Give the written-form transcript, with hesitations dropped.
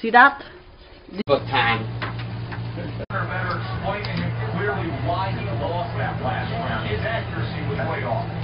See that? But time. Better explaining clearly why he lost that last round. His accuracy was way off.